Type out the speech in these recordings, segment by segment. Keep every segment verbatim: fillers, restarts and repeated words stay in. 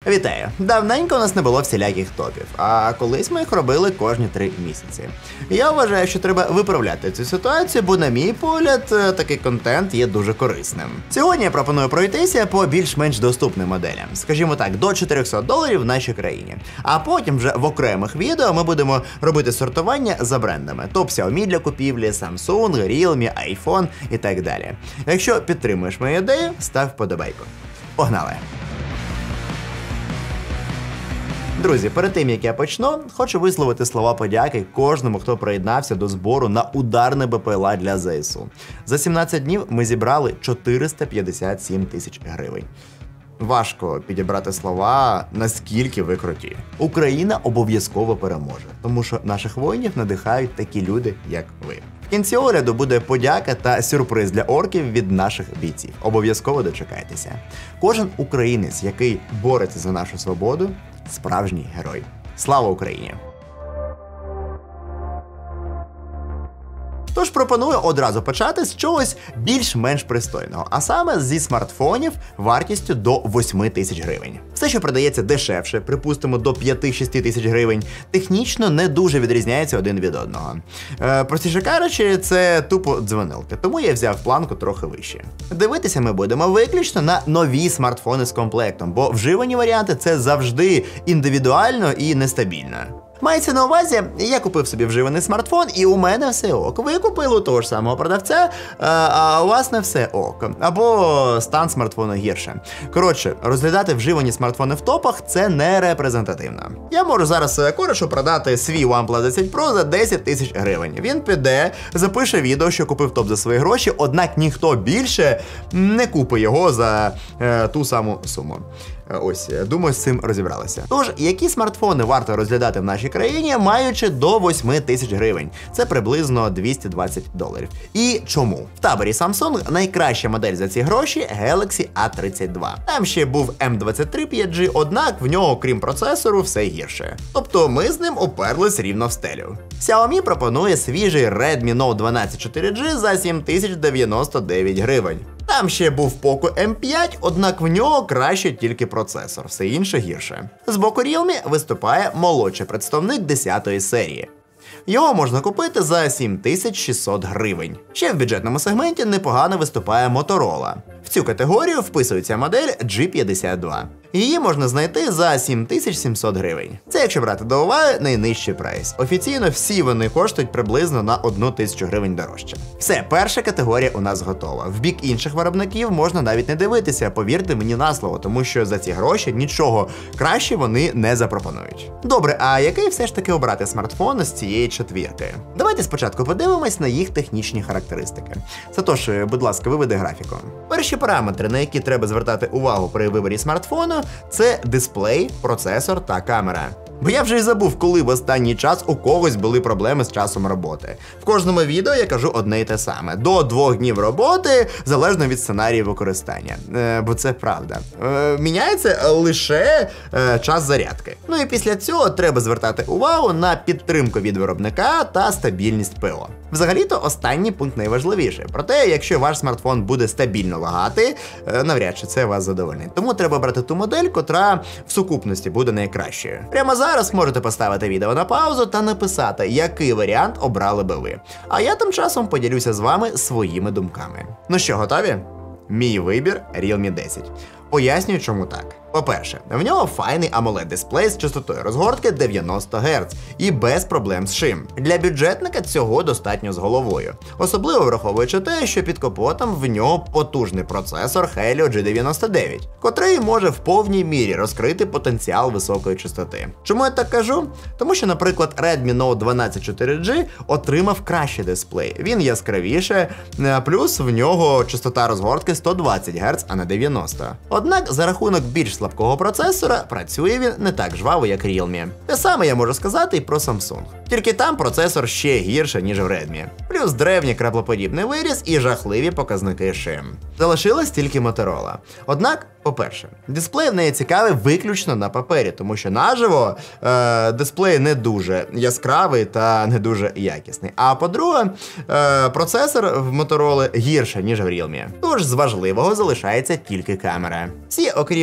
Вітаю! Давненько у нас не було всіляких топів, а колись ми їх робили кожні три місяці. Я вважаю, що треба виправляти цю ситуацію, бо, на мій погляд, такий контент є дуже корисним. Сьогодні я пропоную пройтися по більш-менш доступним моделям, скажімо так, до чотирьохсот доларів в нашій країні. А потім вже в окремих відео ми будемо робити сортування за брендами. Топ Xiaomi для купівлі, Samsung, Realme, iPhone і так далі. Якщо підтримуєш мою ідею, став вподобайку. Погнали! Друзі, перед тим, як я почну, хочу висловити слова подяки кожному, хто приєднався до збору на ударне БПЛА для ЗСУ. За сімнадцять днів ми зібрали чотириста п'ятдесят сім тисяч гривень. Важко підібрати слова, наскільки ви круті. Україна обов'язково переможе, тому що наших воїнів надихають такі люди, як ви. В кінці огляду буде подяка та сюрприз для орків від наших бійців. Обов'язково дочекайтеся. Кожен українець, який бореться за нашу свободу, справжній герой. Слава Україні! Тож пропоную одразу почати з чогось більш-менш пристойного, а саме зі смартфонів вартістю до восьми тисяч гривень. Все, що продається дешевше, припустимо до п'яти-шести тисяч гривень, технічно не дуже відрізняється один від одного. Е, простіше кажучи, це тупо дзвонилки, тому я взяв планку трохи вище. Дивитися ми будемо виключно на нові смартфони з комплектом, бо вживані варіанти – це завжди індивідуально і нестабільно. Мається на увазі, я купив собі вживаний смартфон, і у мене все ок. Ви купили у того ж самого продавця, а у вас не все ок. Або стан смартфону гірше. Коротше, розглядати вживані смартфони в топах – це не репрезентативно. Я можу зараз корешу продати свій OnePlus десять Pro за десять тисяч гривень. Він піде, запише відео, що купив топ за свої гроші, однак ніхто більше не купить його за е, ту саму суму. Ось, думаю, з цим розібралися. Тож, які смартфони варто розглядати в нашій країні, маючи до восьми тисяч гривень? Це приблизно двісті двадцять доларів. І чому? В таборі Samsung найкраща модель за ці гроші – Galaxy А тридцять два. Там ще був М двадцять три п'ять джі, однак в нього, крім процесору, все гірше. Тобто ми з ним оперлись рівно в стелю. Xiaomi пропонує свіжий Redmi Note дванадцять чотири джі за сім тисяч дев'яносто дев'ять гривень. Там ще був Poco М п'ять, однак в нього краще тільки процесор, все інше гірше. З боку Realme виступає молодший представник десятої серії. Його можна купити за сім тисяч шістсот гривень. Ще в бюджетному сегменті непогано виступає Motorola. В цю категорію вписується модель джі п'ятдесят два. Її можна знайти за сім тисяч сімсот гривень. Це якщо брати до уваги найнижчий прайс. Офіційно всі вони коштують приблизно на одну тисячу гривень дорожче. Все, перша категорія у нас готова. В бік інших виробників можна навіть не дивитися, повірте мені на слово, тому що за ці гроші нічого краще вони не запропонують. Добре, а який все ж таки обрати смартфон з цієї четвірки? Давайте спочатку подивимось на їх технічні характеристики. Сатош, будь ласка, виведи графіку. Перші параметри, на які треба звертати увагу при виборі смартфону, це дисплей, процесор та камера. Бо я вже й забув, коли в останній час у когось були проблеми з часом роботи. В кожному відео я кажу одне й те саме. До двох днів роботи, залежно від сценарію використання. Е, бо це правда. Е, міняється лише е, час зарядки. Ну і після цього треба звертати увагу на підтримку від виробника та стабільність ПО. Взагалі-то останній пункт найважливіший. Проте, якщо ваш смартфон буде стабільно лагати, е, навряд чи це вас задовольнить. Тому треба брати ту модель, котра в сукупності буде найкращою. Прямо зараз Зараз можете поставити відео на паузу та написати, який варіант обрали би ви. А я тим часом поділюся з вами своїми думками. Ну що, готові? Мій вибір – Realme десять. Пояснюю, чому так. По-перше, в нього файний AMOLED-дисплей з частотою розгортки дев'яносто герц і без проблем з шим. Для бюджетника цього достатньо з головою. Особливо враховуючи те, що під капотом в нього потужний процесор Helio джі дев'яносто дев'ять, котрий може в повній мірі розкрити потенціал високої частоти. Чому я так кажу? Тому що, наприклад, Redmi Note дванадцять чотири джі отримав кращий дисплей. Він яскравіше, плюс в нього частота розгортки сто двадцять герц, а не дев'яносто. Однак за рахунок більш слабкого процесора працює він не так жваво, як Realme. Те саме я можу сказати і про Samsung. Тільки там процесор ще гірше, ніж в Redmi. Плюс древній краплоподібний виріз і жахливі показники шим. Залишилась тільки Motorola. Однак, по-перше, дисплей в неї цікавий виключно на папері, тому що наживо е, дисплей не дуже яскравий та не дуже якісний. А по-друге, е, процесор в Motorola гірше, ніж в Realme. Тож з важливого залишається тільки камера. Всі, окрім Galaxy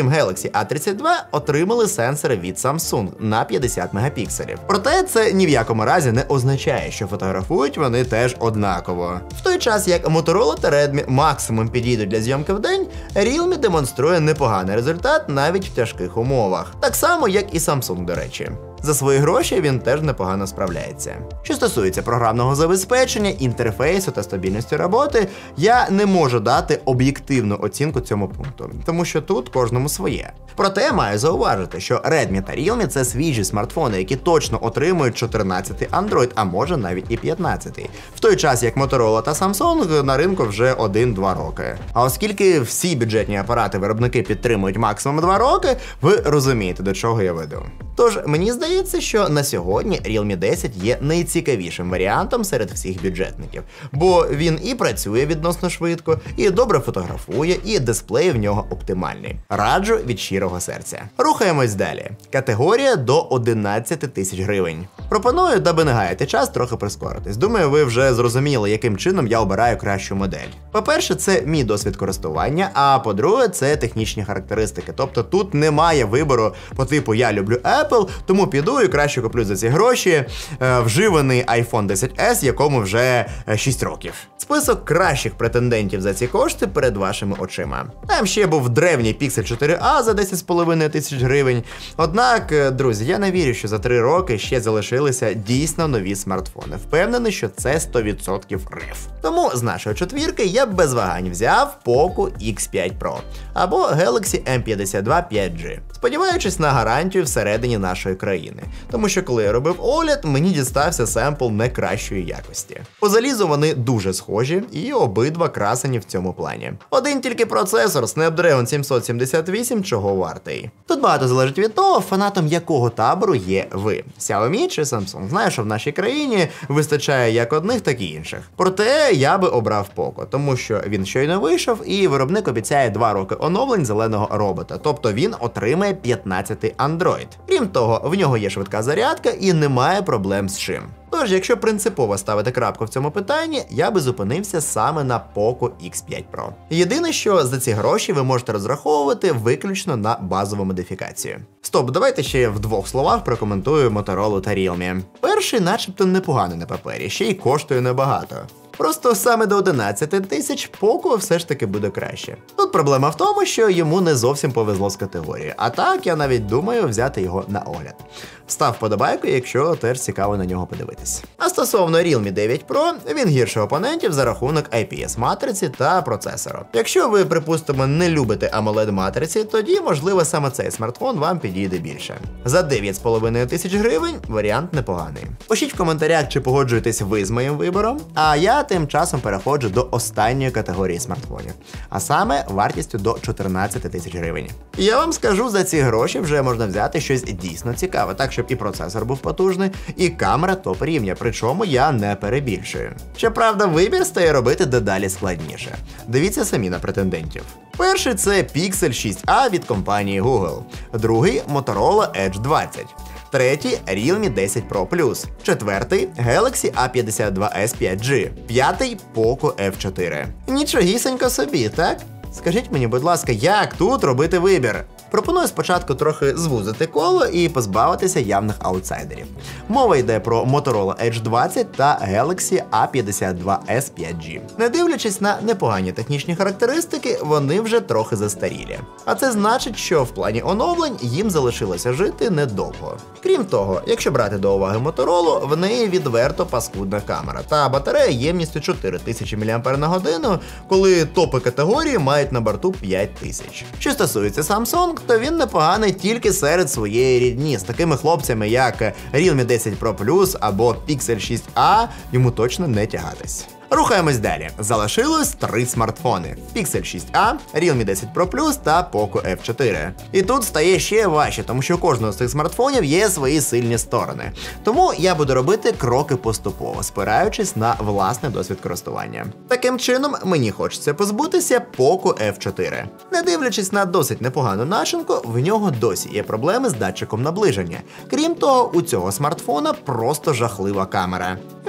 Galaxy А тридцять два отримали сенсори від Samsung на п'ятдесят мегапікселів. Проте це ні в якому разі не означає, що фотографують вони теж однаково. В той час як Motorola та Redmi максимум підійдуть для зйомки в день, Realme демонструє непоганий результат навіть в тяжких умовах. Так само, як і Samsung, до речі. За свої гроші він теж непогано справляється. Що стосується програмного забезпечення, інтерфейсу та стабільності роботи, я не можу дати об'єктивну оцінку цьому пункту, тому що тут кожному своє. Проте маю зауважити, що Redmi та Realme – це свіжі смартфони, які точно отримують чотирнадцятий Android, а може навіть і п'ятнадцятий. В той час як Motorola та Samsung на ринку вже один-два роки. А оскільки всі бюджетні апарати виробники підтримують максимум два роки, ви розумієте, до чого я веду. Тож, мені здається, що на сьогодні Realme десять є найцікавішим варіантом серед всіх бюджетників, бо він і працює відносно швидко, і добре фотографує, і дисплей в нього оптимальний. Раджу від щирого серця. Рухаємось далі. Категорія до одинадцяти тисяч гривень. Пропоную, даби не гаяти час, трохи прискоритись. Думаю, ви вже зрозуміли, яким чином я обираю кращу модель. По-перше, це мій досвід користування, а по-друге, це технічні характеристики. Тобто тут немає вибору по типу «я люблю Apple, тому піду і краще куплю за ці гроші е, вживаний айфон десять ес, якому вже шість років». Список кращих претендентів за ці кошти перед вашими очима. Там ще був древній Pixel чотири а за десять з половиною тисяч гривень. Однак, друзі, я не вірю, що за три роки ще залишилися дійсно нові смартфони. Впевнений, що це сто відсотків риф. Тому з нашої четвірки я б без вагань взяв Poco ікс п'ять Pro або Galaxy Ем п'ятдесят два п'ять джі, сподіваючись на гарантію всередині нашої країни. Тому що коли я робив огляд, мені дістався семпл не кращої якості. По залізу вони дуже схожі і обидва красені в цьому плані. Один тільки процесор Snapdragon сімсот сімдесят вісім чого вартий. Тут багато залежить від того, фанатом якого табору є ви. Xiaomi чи Samsung. Знаю, що в нашій країні вистачає як одних, так і інших. Проте я би обрав Poco, тому що він щойно вийшов і виробник обіцяє два роки оновлень зеленого робота. Тобто він отримає п'ятнадцятий Android. Крім того, в нього є швидка зарядка і немає проблем з чим. Тож, якщо принципово ставити крапку в цьому питанні, я би зупинився саме на Poco ікс п'ять Pro. Єдине, що за ці гроші ви можете розраховувати виключно на базову модифікацію. Стоп, давайте ще в двох словах прокоментую Motorola та Realme. Перший начебто непоганий на папері, ще й коштує небагато. Просто саме до одинадцяти тисяч Poco все ж таки буде краще. Тут проблема в тому, що йому не зовсім повезло з категорії, а так я навіть думаю взяти його на огляд. Став вподобайку, якщо теж цікаво на нього подивитись. А стосовно Realme дев'ять Pro, він гірше опонентів за рахунок ай пі ес-матриці та процесору. Якщо ви, припустимо, не любите AMOLED-матриці, тоді, можливо, саме цей смартфон вам підійде більше. За дев'ять з половиною тисяч гривень варіант непоганий. Пишіть в коментарях, чи погоджуєтесь ви з моїм вибором, а я тим часом переходжу до останньої категорії смартфонів, а саме вартістю до чотирнадцяти тисяч гривень. І я вам скажу, за ці гроші вже можна взяти щось дійсно цікаве, так щоб і процесор був потужний, і камера топ рівня, причому я не перебільшую. Щоправда, вибір стає робити дедалі складніше. Дивіться самі на претендентів. Перший – це Pixel шість а від компанії Google, другий – Motorola Edge двадцять. Третій – Realme десять Pro Plus. Четвертий – Galaxy А п'ятдесят два ес п'ять джі. П'ятий – Poco еф чотири. Нічогісенько собі, так? Скажіть мені, будь ласка, як тут робити вибір? Пропоную спочатку трохи звузити коло і позбавитися явних аутсайдерів. Мова йде про Motorola Edge двадцять та Galaxy А п'ятдесят два ес п'ять джі. Не дивлячись на непогані технічні характеристики, вони вже трохи застарілі. А це значить, що в плані оновлень їм залишилося жити недовго. Крім того, якщо брати до уваги Motorola, в неї відверто паскудна камера та батарея ємністю чотири тисячі мАч на годину, коли топи категорії мають на борту п'ять тисяч. Що стосується Samsung, то він непоганий тільки серед своєї рідні. З такими хлопцями, як Realme десять Pro Plus або Pixel шість а, йому точно не тягатись. Рухаємось далі. Залишилось три смартфони: Pixel шість а, Realme десять Pro Plus та Poco еф чотири. І тут стає ще важче, тому що у кожного з цих смартфонів є свої сильні сторони. Тому я буду робити кроки поступово, спираючись на власний досвід користування. Таким чином, мені хочеться позбутися Poco еф чотири. Не дивлячись на досить непогану начинку, в нього досі є проблеми з датчиком наближення. Крім того, у цього смартфона просто жахлива камера.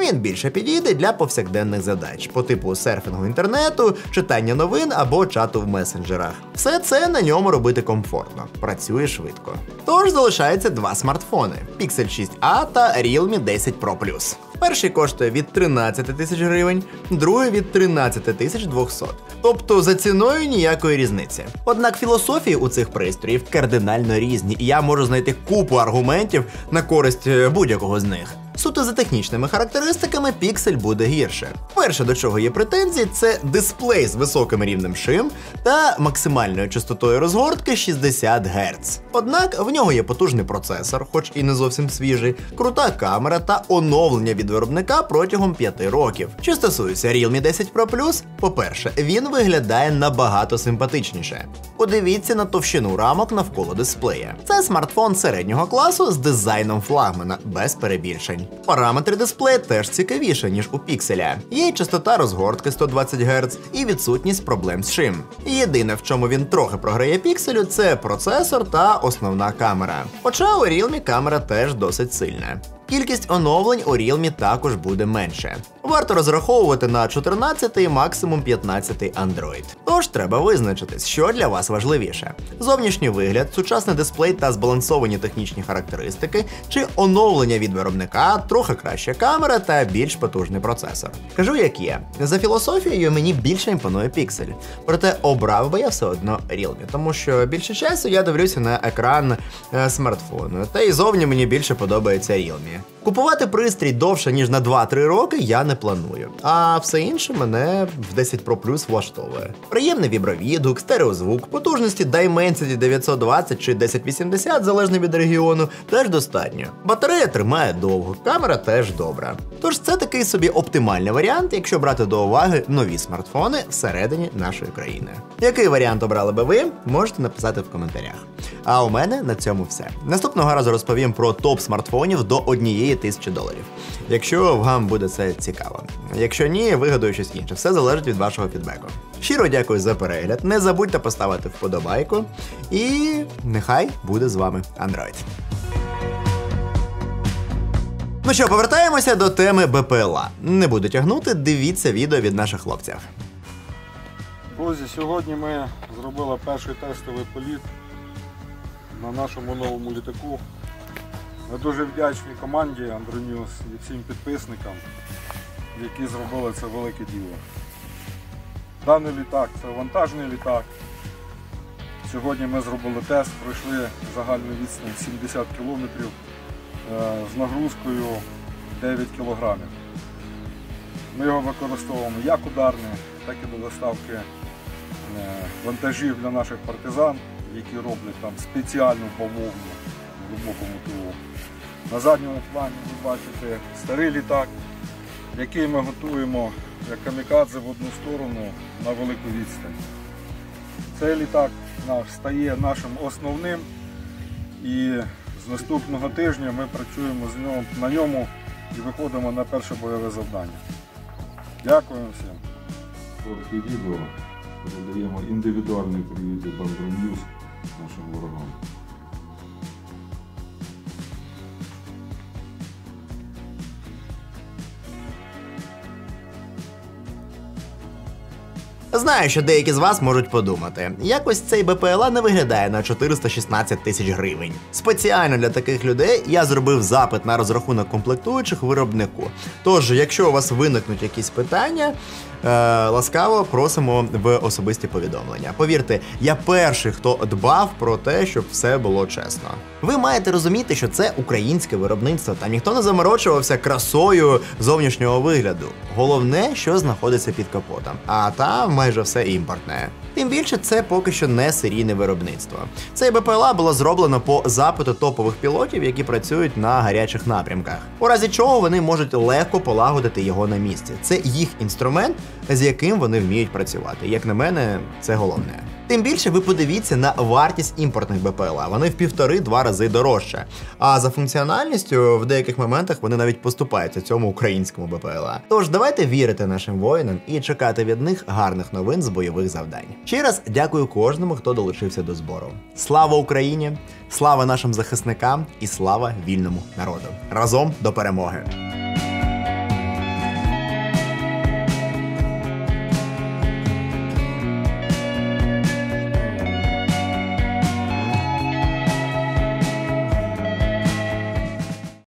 Він більше підійде для повсякденних задач по типу серфінгу інтернету, читання новин або чату в месенджерах. Все це на ньому робити комфортно, працює швидко. Тож залишається два смартфони – Pixel шість а та Realme десять Pro плюс. Перший коштує від тринадцять тисяч гривень, другий від тринадцять тисяч двісті. Тобто за ціною ніякої різниці. Однак філософії у цих пристроїв кардинально різні, і я можу знайти купу аргументів на користь будь-якого з них. Суто за технічними характеристиками Pixel буде гірше. Перше, до чого є претензії, це дисплей з високим рівнем шим та максимальною частотою розгортки шістдесят герц. Однак в нього є потужний процесор, хоч і не зовсім свіжий, крута камера та оновлення від виробника протягом п'яти років. Що стосується Realme десять Pro плюс, по-перше, він виглядає набагато симпатичніше. Подивіться на товщину рамок навколо дисплея. Це смартфон середнього класу з дизайном флагмана, без перебільшень. Параметри дисплея теж цікавіше, ніж у Пікселя. Є частота розгортки сто двадцять герц і відсутність проблем з шим. Єдине, в чому він трохи програє Пікселю, це процесор та основна камера. Хоча у Realme камера теж досить сильна. Кількість оновлень у Realme також буде менше. Варто розраховувати на чотирнадцятий, максимум п'ятнадцятий Android. Тож треба визначитись, що для вас важливіше. Зовнішній вигляд, сучасний дисплей та збалансовані технічні характеристики, чи оновлення від виробника, трохи краща камера та більш потужний процесор. Кажу як є. За філософією мені більше імпонує Pixel. Проте обрав би я все одно Realme, тому що більше часу я дивлюся на екран е, смартфону, та й зовні мені більше подобається Realme. Купувати пристрій довше, ніж на два-три роки я не планую, а все інше мене в десять Pro плюс влаштовує. Приємний вібровідгук, стереозвук, потужності Dimensity дев'ятсот двадцять чи десять вісімдесят, залежно від регіону, теж достатньо. Батарея тримає довго, камера теж добра. Тож це такий собі оптимальний варіант, якщо брати до уваги нові смартфони всередині нашої країни. Який варіант обрали би ви, можете написати в коментарях. А у мене на цьому все. Наступного разу розповім про топ смартфонів до однієї тисячі доларів. Якщо вам буде це цікаво. Якщо ні, вигадую щось інше. Все залежить від вашого фідбеку. Щиро дякую за перегляд. Не забудьте поставити вподобайку. І нехай буде з вами Android. Ну що, повертаємося до теми бе пе ел а. Не буду тягнути, дивіться відео від наших хлопців. Друзі, сьогодні ми зробили перший тестовий політ на нашому новому літаку. Ми дуже вдячні команді Andronews і всім підписникам, які зробили це велике діло. Даний літак – це вантажний літак. Сьогодні ми зробили тест, пройшли загальну відстань сімдесят кілометрів з нагрузкою дев'ять кілограмів. Ми його використовуємо як ударний, так і до доставки вантажів для наших партизан, які роблять там спеціальну бавовну в глибокому тилу. На задньому плані ви бачите старий літак, який ми готуємо як камікадзе в одну сторону на велику відстань. Цей літак наш стає нашим основним, і з наступного тижня ми працюємо з ньому, на ньому і виходимо на перше бойове завдання. Дякуємо всім. Коротке відео передаємо індивідуальний привіт від Andronews нашим ворогам. Знаю, що деякі з вас можуть подумати, якось цей бе пе ел а не виглядає на чотириста шістнадцять тисяч гривень. Спеціально для таких людей я зробив запит на розрахунок комплектуючих виробнику. Тож, якщо у вас виникнуть якісь питання, е, ласкаво просимо в особисті повідомлення. Повірте, я перший, хто дбав про те, щоб все було чесно. Ви маєте розуміти, що це українське виробництво, там ніхто не заморочувався красою зовнішнього вигляду. Головне, що знаходиться під капотом, а там майже все імпортне. Тим більше це поки що не серійне виробництво. Цей бе пе ел а було зроблено по запиту топових пілотів, які працюють на гарячих напрямках. У разі чого вони можуть легко полагодити його на місці. Це їх інструмент, з яким вони вміють працювати. Як на мене, це головне. Тим більше ви подивіться на вартість імпортних бе пе ел а. Вони в півтори-два рази дорожче. А за функціональністю в деяких моментах вони навіть поступаються цьому українському бе пе ел а. Тож давайте вірити нашим воїнам і чекати від них гарних новин з бойових завдань. Ще раз дякую кожному, хто долучився до збору. Слава Україні! Слава нашим захисникам і слава вільному народу! Разом до перемоги!